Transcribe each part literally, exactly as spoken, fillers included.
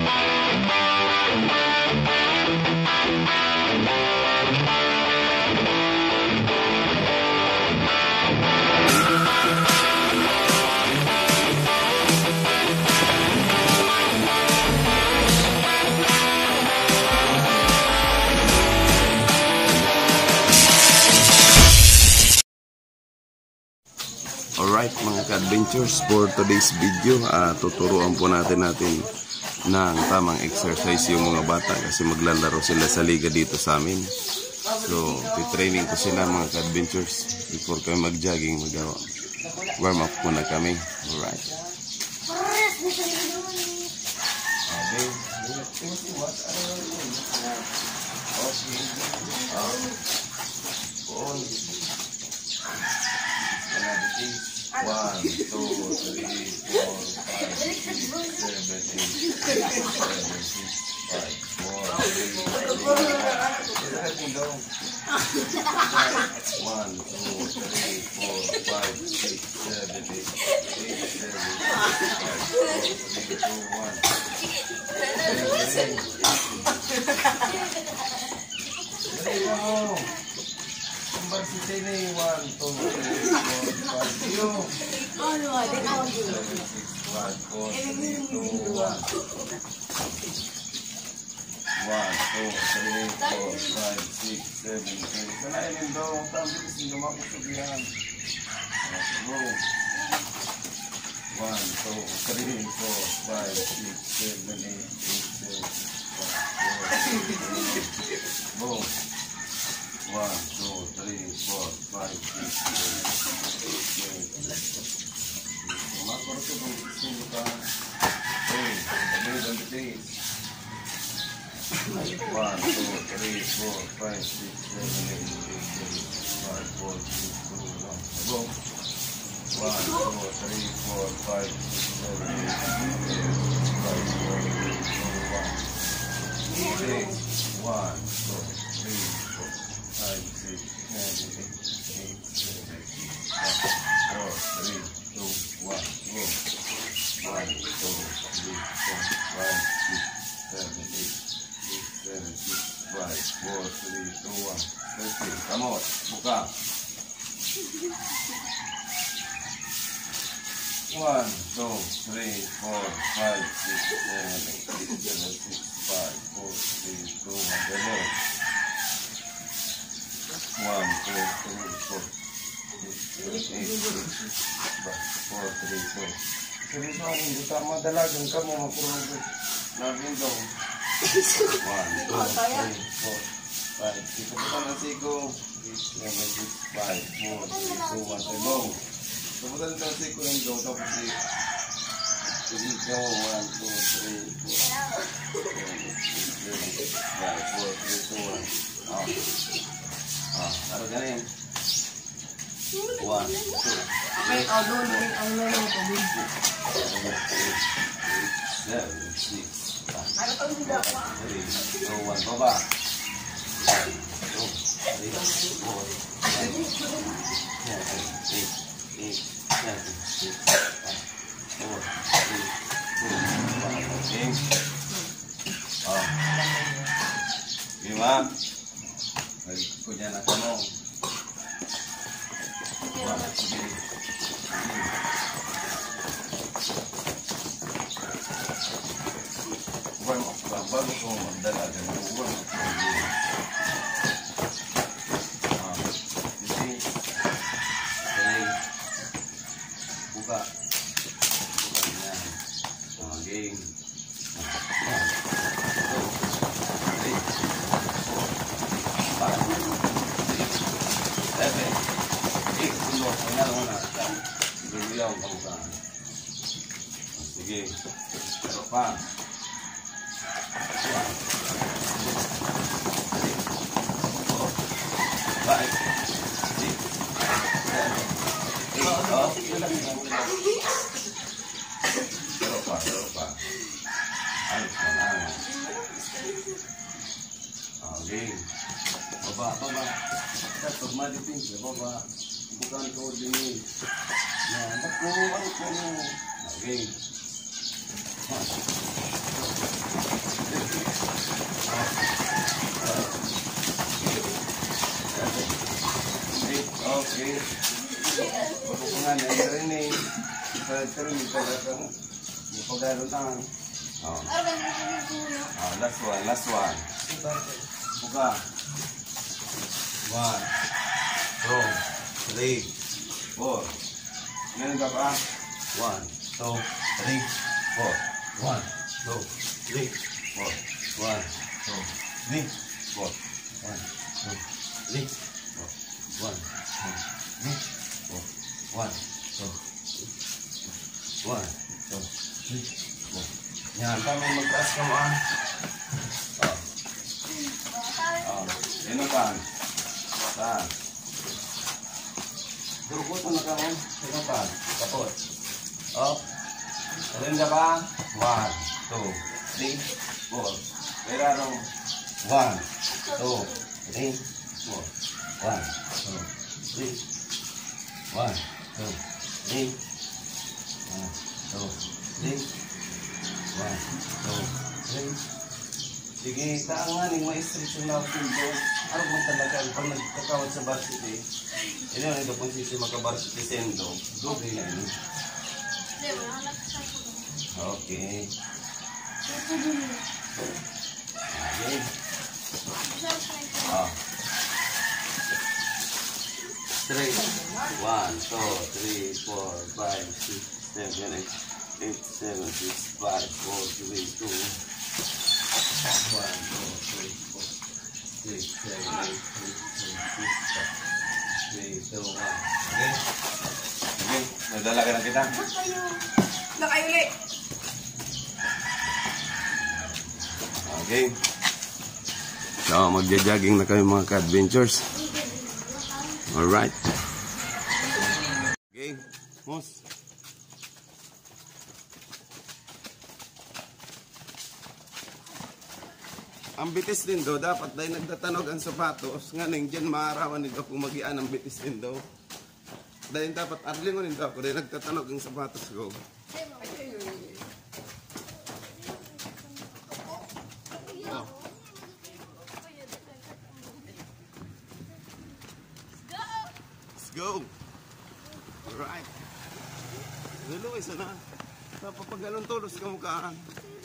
Alright mga ka-adventures, for today's video, uh, tuturuan po natin natin ng tamang exercise yung mga bata kasi maglalaro sila sa liga dito sa amin. So, titraining ko sila mga ka-adventures before kami mag-jogging, mag-warm up muna kami. Alright. One, two, three, four, five, six, seven, eight, seven, six, five, four, three, one, two, three, four, five, six, seven, eight, eight, seven, five, four, three, two, one. Number six ini one, two, three, four, five, zero. Oh no, ada kawan dulu. Five, four, three, two, one. One, two, three, four, five, six, seven, eight. Sanayin dong, tampil sih cuma kesugihan. Go. One, two, three, four, five, six, seven, eight, eight, seven, five, four, go. One, two, three, four, five, six, seven, eight, nine. Makro tu bersih kan? Hey, boleh dan betul. One, two, three, four, five, six, seven, eight, eight, seven, five, four, three, two, one. Go. One, two, three, four, five, six, seven, eight, five, four, three, two, one. Six, one, two, three, four. Five, six, seven, eight, eight, seven, five, four, three, two, one, go. One, two, three, four, five, six, seven, eight, eight, seven, six, five, four, three, two, one. Okay, come on, buka. One, two, three, four, five, six, seven, eight, eight, seven, six, five, four, three, two, one. Go. One, two, three, four, six, eight, six, five, four, three, four. Seryoso ako, hindi tama dalagan ka mo mapurugod. Naging daw. One, two, three, four, five, six. Kaputan na siko. six, seven, six, five, four, three, two, one. Go. Kaputan na siko yung daw. Tapos si siko. One, two, three, four, six, seven, six, five, four, three, two, one. Ah. Ah, taruh jalan. One, two, three, four, seven, six, five, three, two, one. Coba. One, two, three, four, five, seven, eight, eight, seven, six, five, four, three, two, one. Okay. Oh. Lima. Punya anak kamu. Bukan baru kau mendadak dan bukan. Jadi, jadi buka, bukanya, game. Sige, pero pa. Five, six, seven, eight, oh, pero pa, pero pa. Ayos na lang. Okay. Baba, baba. Pag maditing siya, baba. Bukan koordinate. Nah, ba't ko, ano ko, okay. Okay. Bago ko nga na-training. Sa training talagang yung pagdalutan. Oh. Oh, last one, last one. Buka. One, two, three, four. Ganun ka pa? One, two, three, four. One, two, three, four. One, two, three, four. One, two, three, four. One, two, three, four. One, two, one, two, three, four. Yan, kami magtaas ka mo ah. Oh. Oh. Yan ang pan. Pan. Durukot mo na ka mo. Yan ang pan. Kapot. Oh. Alin ka ba? One, two, three, four. Pera nung. One, two, three, four. One, two, three. One, two, three. One, two, three. One, two, three. Sige, taangan yung ma-street yung natin doon. Ano mo talaga, pag nagkakawad sa varsity, yun yung ito kung sisi maka-varsity sendo, doon rin yan. Okay. Okay. Ah. Three. One, two, three, four, five, six, seven, eight. Eight, seven, six, five, four, three, two. One, two, three, four, six, seven, eight, three, two, six, five, three, two, one. Okay? Okay, nadala ka na kita. Nakayuli. Okay. So, magja-jogging na kami mga ka-adventures. Alright. Okay, Mos. Ang bitis din do, dapat dahil nagtatanog ang sapatos, nga nang dyan maarawan nito kung mag-ian ang bitis din do. Dahil dapat arlingon nito ako, dahil nagtatanog ang sapatos ko. Oh. Let's go! Alright. Luluwi sana. Papagalong tulos ka mukhaan.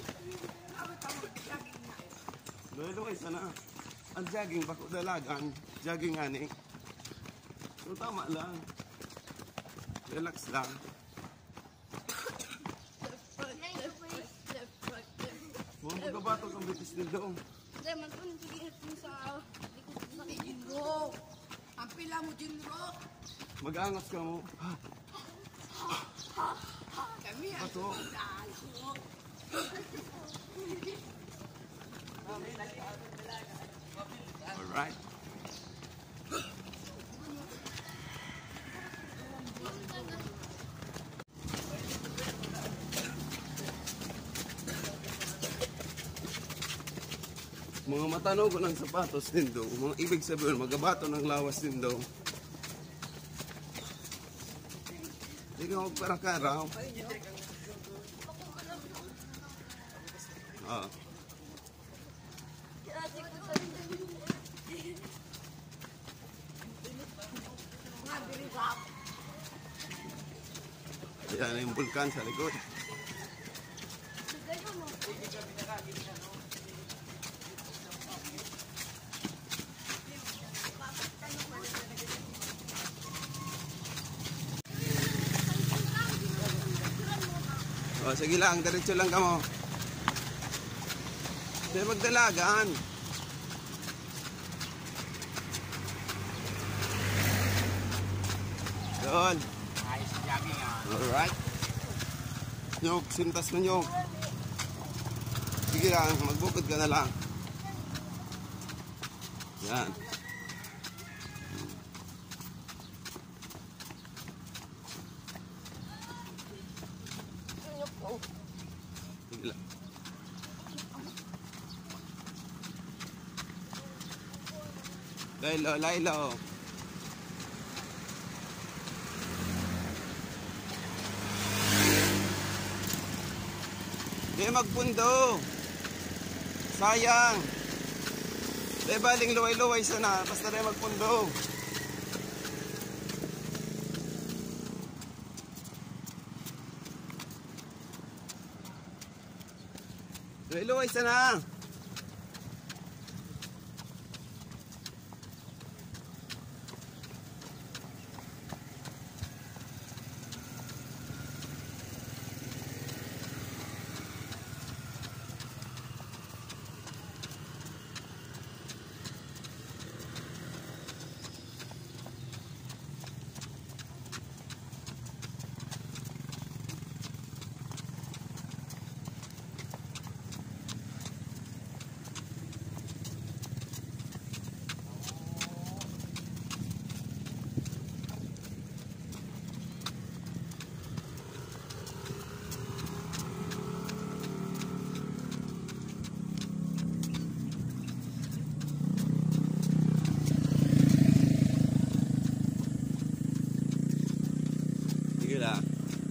Luluwi sana. Ang jogging, bako dalagan. Jogging ani. So tama lang. Relax lang. Huwag magabato kang bitis din doon. Hindi, magpunod sige ito sa likod sa Jinro. Ang pila mo, Jinro. Mag-angas ka mo. Kami ang Bato. Alright. Mga matanog ng sapatos din do. Mga ibig sabihin, magabato ng lawas din do. Hindi ka magparakaraw. Ah. Yan yung bulkan sa likod. O, sige lang, diretso lang ka mo. Hindi magdalagaan. Doon. Ayos sa jogging ah. Alright. Nyog, sintas mo nyog. Sige lang, magbukod ka na lang. Yan. Sige lang. Lailo, lailo. Di magpundo. Sayang. Di baling luway-luway sana. Basta di magpundo. Hello, isa na. Gila.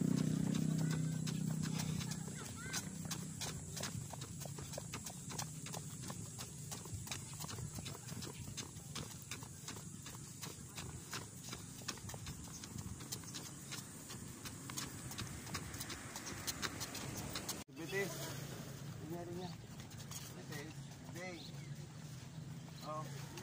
Bitis. Nangyari niya. Bitis. Day. Oh.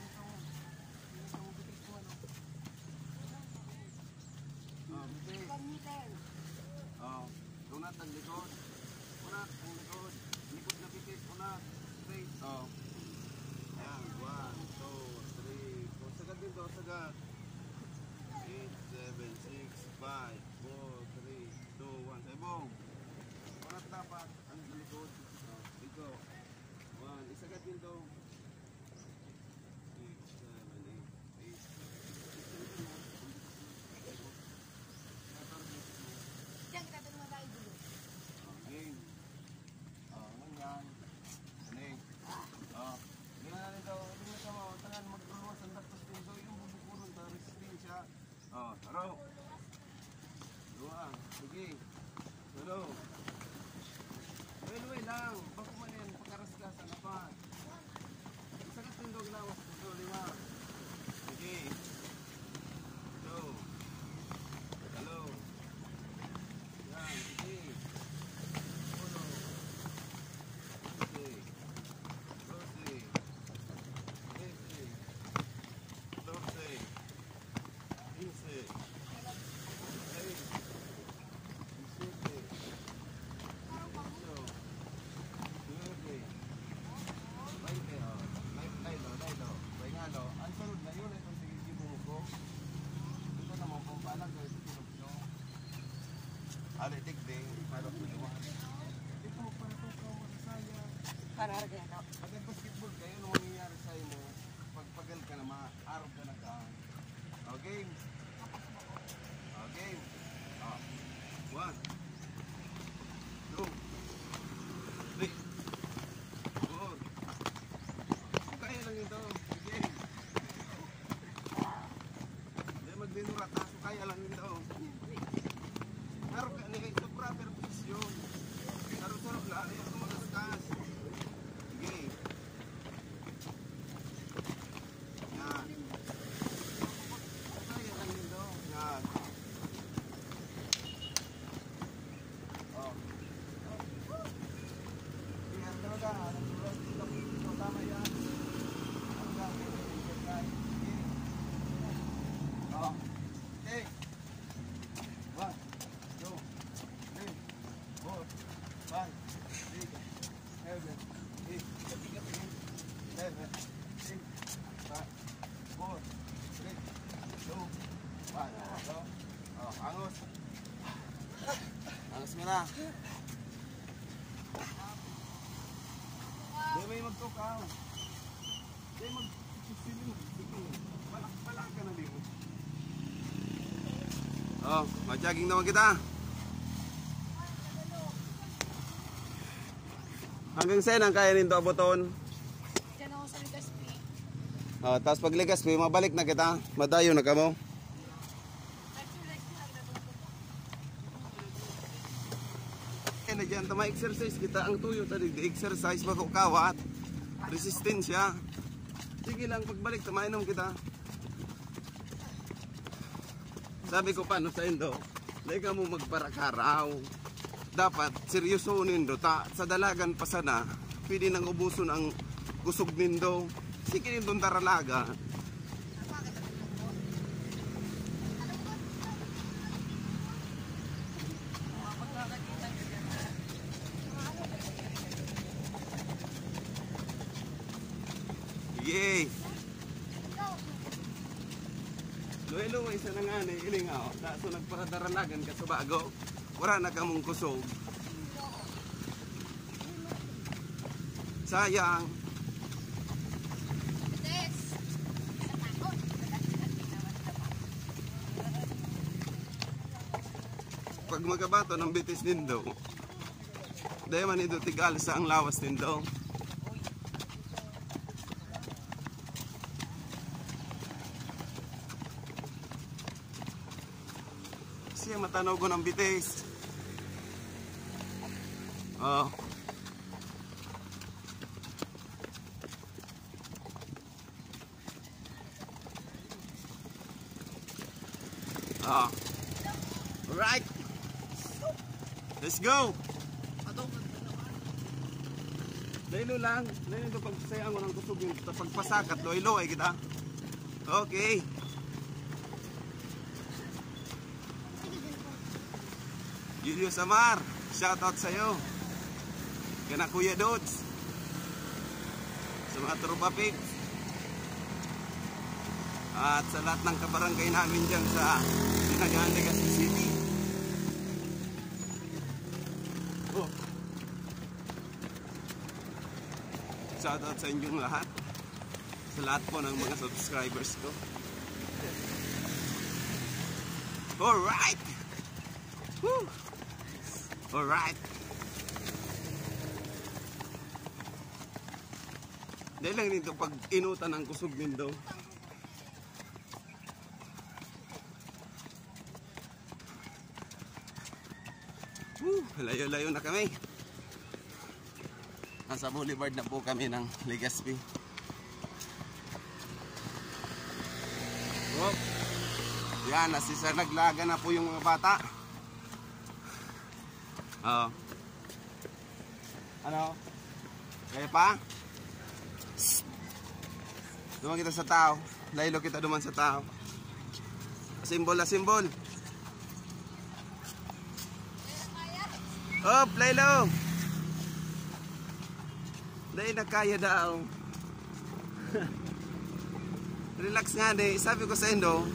Oh, bitis. Oh, unat ang likod. Unat ang likod. Likod na bitis. Unat. Straight. Oh. Ayan. One, two, three, four. Sagad din daw. Sagad. Eight, seven, six, five, four, three, two, one. Sabong. Unat dapat ang likod. Oh, dito. One. Isagad din daw. Six, seven, eight, eight. Diyan kita tulungan tayo dulu. Okay. Oh, ganyan. Galing. Oh. Ganyan na rin daw. Hindi mo sama. Tanan magduluwas ang daktos din daw. Yung bubukuron. Taris din siya. Oh, haro. Dua. Sige. Hello. Well, lang. Bako man yan. Pagkaras ka sa lapat. Isagat din daw ginawas. Ito, lima. Sige. Hello. Hello. Yan. Sige. Uno. Sige. Doce. Trece. Doce. Quince. Seis. Siete. Ocho. Nueve. Veinte. Oh. Daylo, daylo. Paingalo. Ang sunod na yun. Itong sige-sibo mo ko. Ito naman pong paalag. Ito pinupino. Ali, tigding. Parang pinuwan. Ito, para ito ka masasaya. Para kaya to. Pag basketball kayo, ano mangyayari sa'yo mo? Pagpagal ka na, ma-arap ka na ka. O, game. O, game. O. One. Two. Three. Four. Kaya lang ito. Game. Hindi magdinurat. So, kaya lang ito. Pero ito proper position. Pero sa lalo yung magaskas. Sige. Yan. Kaya lang ito. Yan. Oh. Yan talaga. Tama yan. Oh. Okay. One. Two, three, four, five, six, seven, eight, seven, six, five, four, three, two, one. So, oh, angus. Angus mo na. Di may magtukaw. Di mag-siling. Balak ka na dito. Oh, mag-jogging naman kita. Hanggang saan ang kaya nito abuton? Diyan ako sa Ligaspi. Oh, tapos pag Ligaspi, mabalik na kita. Madayo na ka mo. Kaya na dyan, tama exercise kita. Ang tuyo tadi, exercise bako kawat. Resistensya. Sige lang, pagbalik, tamainom kita. Sabi ko paano sa indo, hindi ka mo magparakaraw. dapat seryoso nindo ta sa dalagan pa sana pwede nang ubuson ang kusog nindo. Sige nindong taralaga. Yay! Luelo isa na nga ni iling ako. So nagparadaralagan ka sa bago. Wala na kamong kusog. Sayang. Pag magabato ng bitis nindo, dahil man ito tigal sa ang lawas nindo. Siya matanaw ko ng bitis. Oh. Oh. Alright. Let's go. Dahilo lang. Dahilo ito pagsasayang ko ng kusog yung pagpasakat. Loy-loy kita. Okay. Julio Samar, shoutout sa'yo. Kana Kuya Dods. Sa mga tropa pigs. At sa lahat ng kabarangay namin dyan sa Dinagaan, Legazpi City. Oh. Shoutout sa inyong lahat. Sa lahat po ng mga subscribers ko. Alright! Woo! Alright. Dahil lang dito pag inutan ng kusog nindo. Woo, layo-layo na kami. Nasa boulevard na po kami ng Legazpi. Oh. Yan, nasisa naglaga na po yung mga bata. Oo. Ano? Kaya pa? Duman kita sa tao. Laylo kita duman sa tao. Simbol na simbol. Hop, Laylo. Dahil na kaya daw. Relax nga di. Sabi ko sa Indo.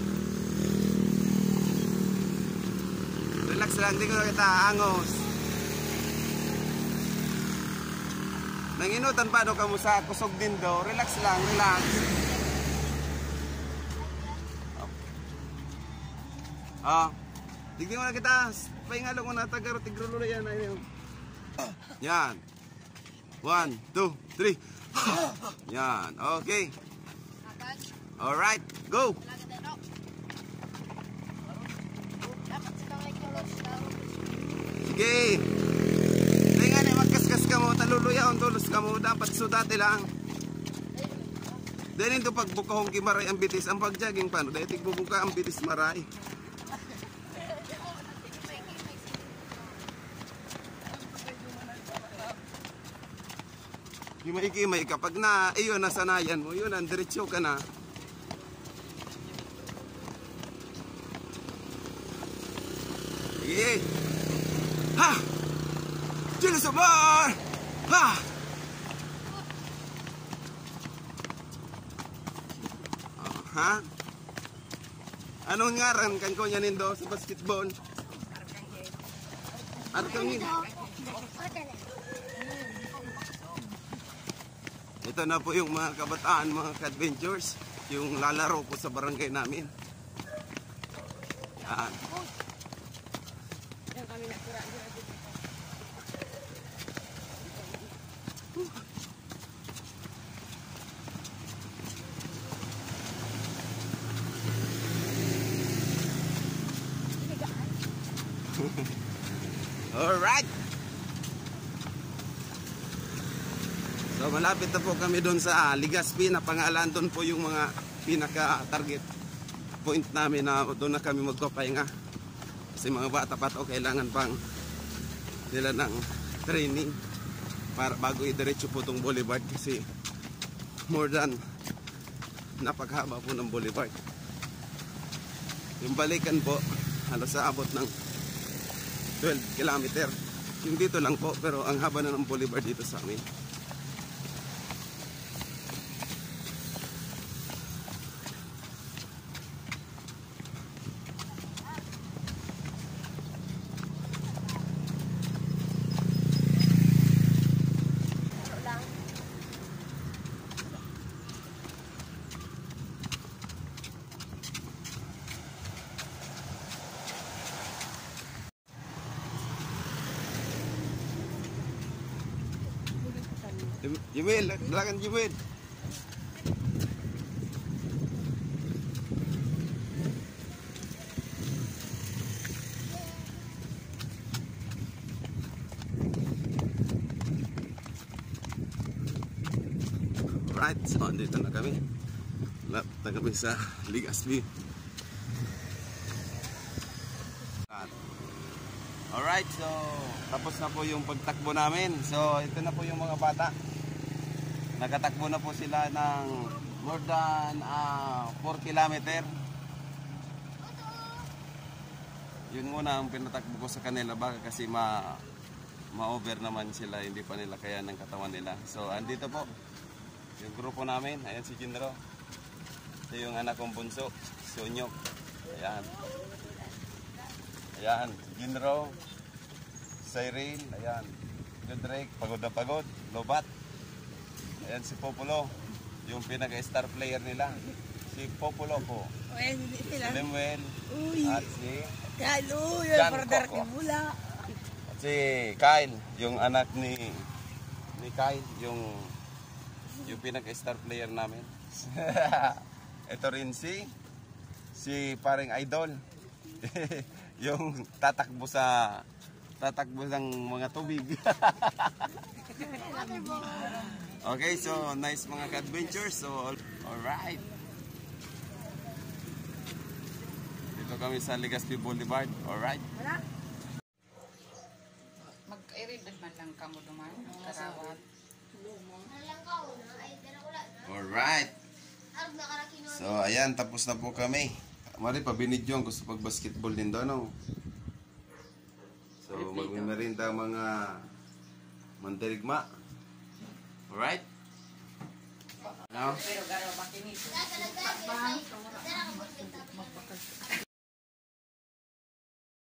Relax lang, di ko na kita angos. Nanginutan pa do ka mo sa kusog din do. Relax lang, relax. Ah, digdi mo na kita. Pahingalo ko na tagaro tigrulo yan. Yan. One, two, three. Yan, okay. Alright, go. Sige. Hindi nga na magkaskas ka mo, taluluyaon, tulos ka mo, dapat sudati lang. Dahil ito pagbukahong kimaray ang bitis, ang pagjaging paano, dahil tigbubuka ang bitis maray. Kimay-kimay kapag na, iyon na sanayan mo, yun ang diretsyo ka na. Sige. Ha! Julio Samar! Ha! Oh, ha? Anong ngaran kan ko niya nindo sa basketball? Arkangin. Ito na po yung mga kabataan, mga ka-adventures, yung lalaro po sa barangay namin. Yan. Alright. So malapit na po kami doon sa Legazpi na pangalan. Doon po yung mga pinaka-target point namin na doon na kami magpapahinga. Kasi mga bata pa to kailangan pang nila ng training para bago idiretso po itong boulevard kasi more than napaghaba po ng boulevard. Yung balikan po halos sa abot ng twelve kilometer. Yung dito lang po pero ang haba na ng boulevard dito sa amin. Jumil, silakan Jumil. Right, so andito na kami. Lap na kami sa Legazpi. Alright, so tapos na po yung pagtakbo namin. So ito na po yung mga bata. Nakatakbo na po sila ng more than uh, four kilometer. Yun muna ang pinatakbo ko sa kanila baka kasi ma ma-over naman sila, hindi pa nila kaya ng katawan nila. So andito po yung grupo namin. Ayan si Jinro. Ito yung anak kong bunso, Sunyok. Ayan. Ayan, Jinro, Cyril, ayan. Godrek, pagod na pagod, Lobat. Ayan si Populo, yung pinaka-star player nila. Si Populo po. O, ayan, hindi Si sila. Lemuel. Uy. At si, Kalo, yun, Jan para dark Coco. yung mula. at si Kyle, yung anak ni ni Kyle, yung yung pinaka-star player namin. Ito rin si si paring idol. Yung tatakbo sa tatakbo ng mga tubig. Okay, so nice mga ka-adventures. So alright. Dito kami sa Legazpi Boulevard. Alright. Mag-irid man lang kamo duman. Karawat. Alright. So ayan, tapos na po kami. Mari pa binidyo ang gusto pag basketball din daw, no? So magmimerinda mga mandirigma. Alright? No? Pero garo ba kinito?